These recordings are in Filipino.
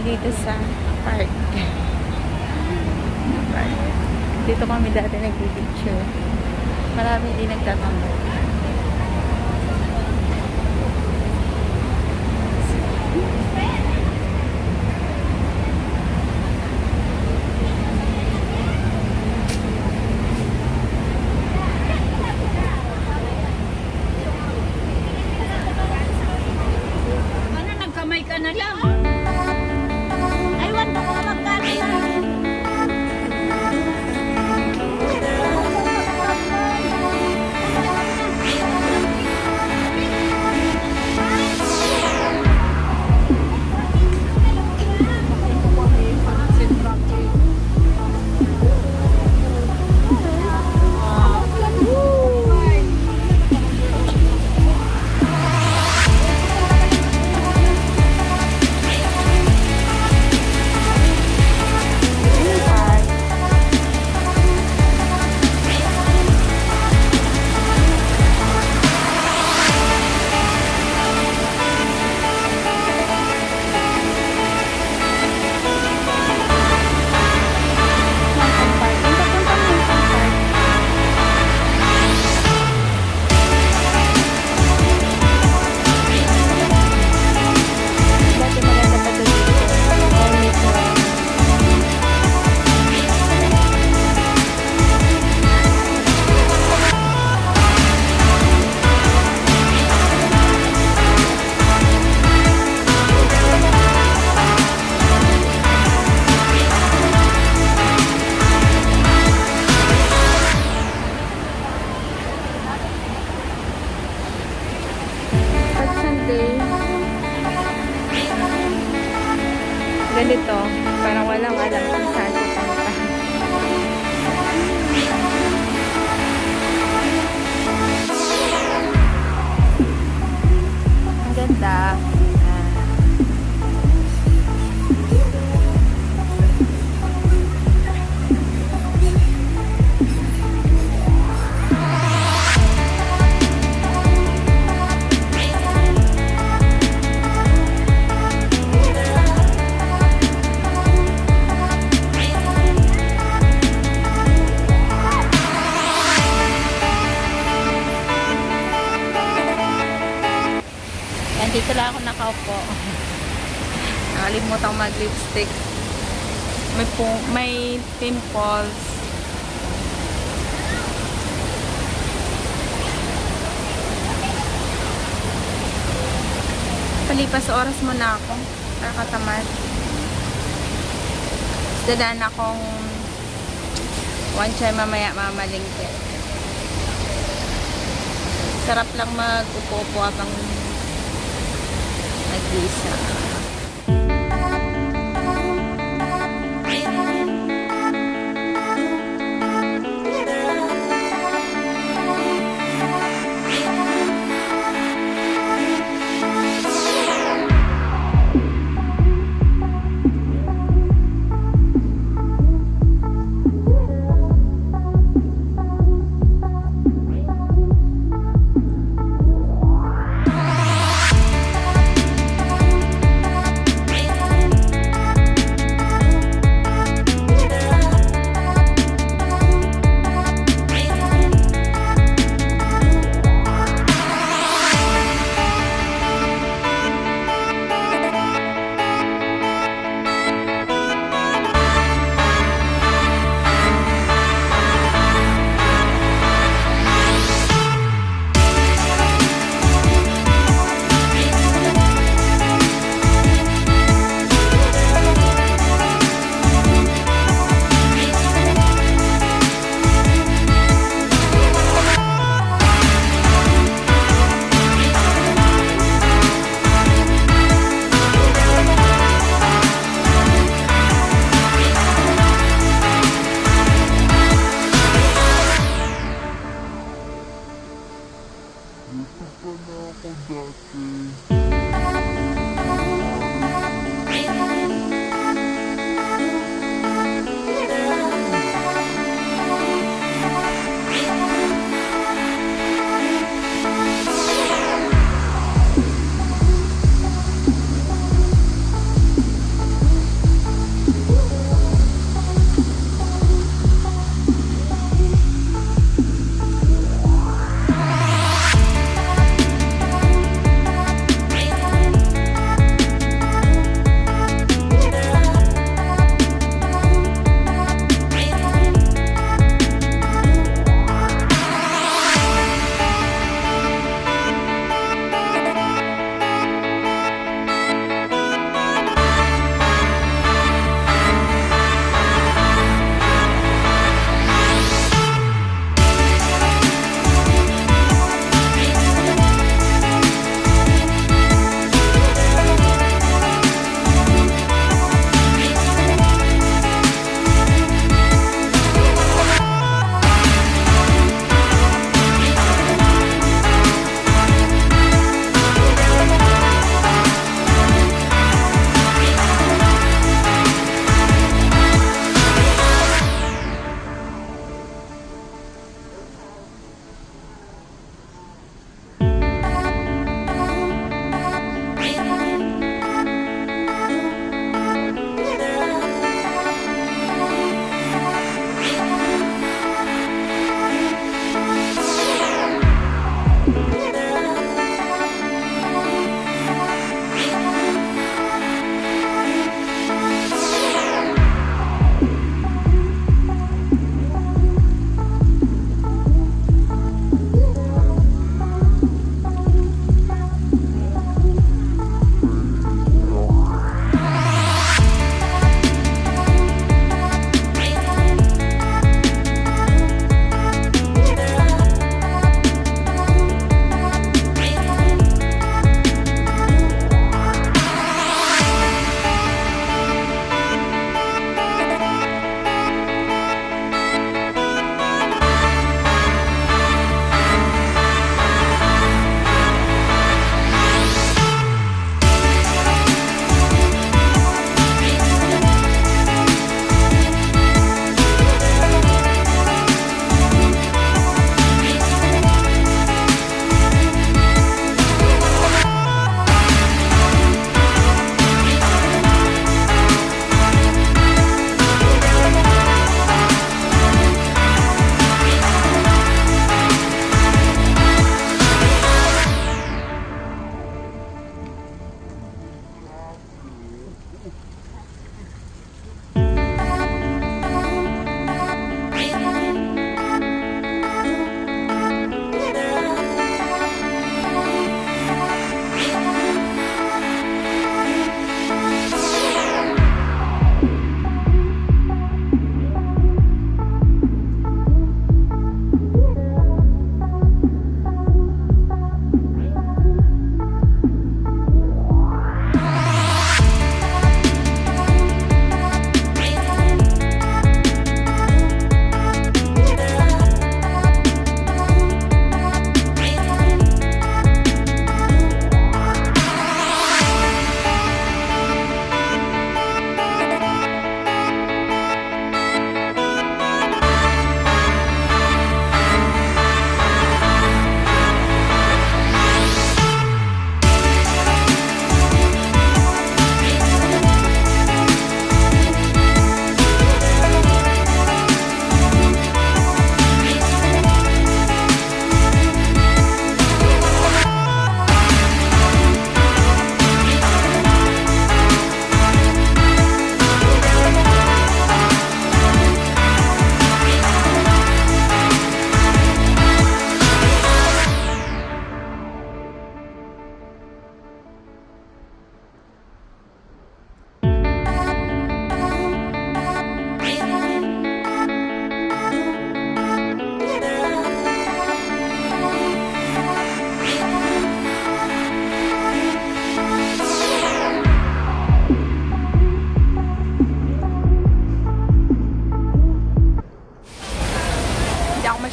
dito sa park. Dito kami dati nag-picture. Marami din nagtatambay. Ano, nagkamay ka na lang? Aywan ko kung magkano. Ganito, parang walang alam kung saan pupunta. Ang ganda. Dito lang ako nakaupo. Nakalimutan mag-lipstick. May pimples. Palipas oras muna ako. Nakakatamad. Dadaan akong one chai mamaya mamalingke. Sarap lang mag-upo-upo habang nag-isa.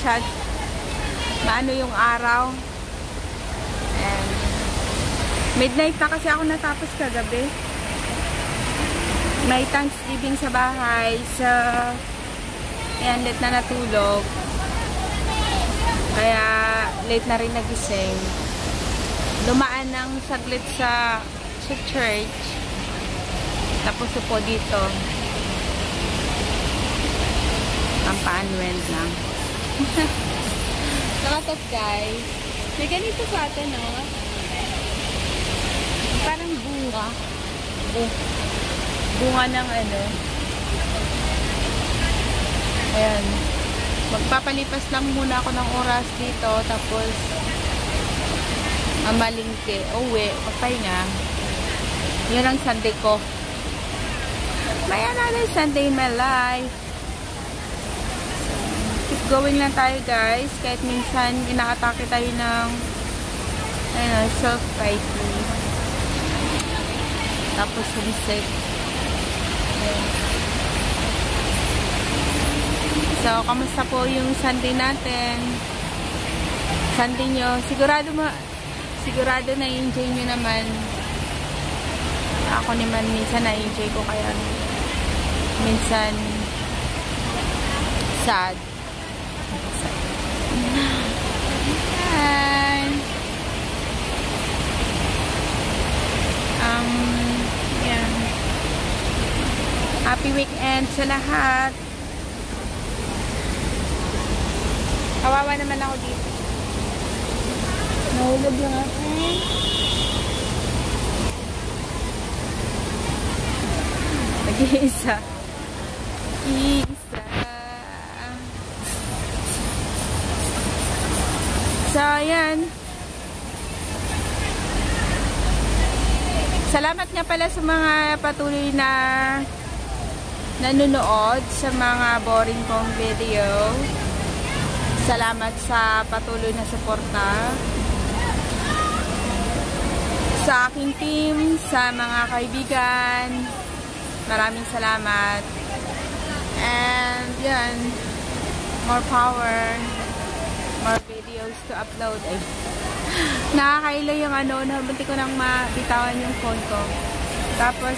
maano yung araw. And midnight na kasi ako natapos kagabi. May Thanksgiving sa bahay. So, ayan, late na natulog. Kaya, late na rin nagising. Dumaan ng saglit sa church. Tapos upo dito. Pampaanwend lang. Nakatot guys. May ganito sa atin, no? Parang bunga. Bunga ng ano. Ayan. Magpapalipas lang muna ako ng oras dito. Tapos, mamalingke. Uwi. Magpahinga. Yun ang Sunday ko. May another Sunday in my life. Keep going lang tayo guys. Kahit minsan, inaatake tayo ng self-pity. Tapos, homesick. So, kamusta po yung Sunday natin? Sunday nyo. Sigurado na-enjoy nyo naman. Ako naman minsan na-enjoy ko kaya minsan sad. And yeah. Happy weekend sa lahat. Kawawa naman ako dito. Nahulog lang ako. Mag-iisa. So, ayan. Salamat nga pala sa mga patuloy na nanonood sa mga boring kong video. Salamat sa patuloy na suporta sa aking team, sa mga kaibigan. Maraming salamat. And yan, more power, more videos to upload. Ay, nakakailo yung ano, nabunti ko nang mabitawan yung phone ko. Tapos,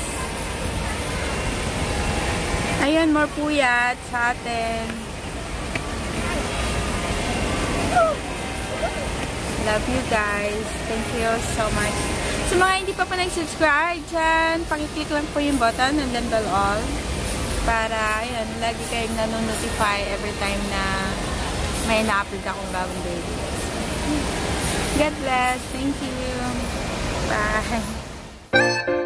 ayun, more puyat sa atin. Love you guys. Thank you so much. Sa mga hindi pa nag-subscribe dyan, pakiclick lang po yung button and then bell all para, ayun, lagi kayong nanonotify every time na may na-upload akong bagong videos. God bless. Thank you. Bye.